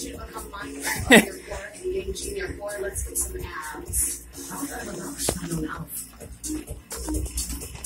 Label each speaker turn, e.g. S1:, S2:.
S1: do a combined of your core, engaging your core. Let's get some abs. I don't know.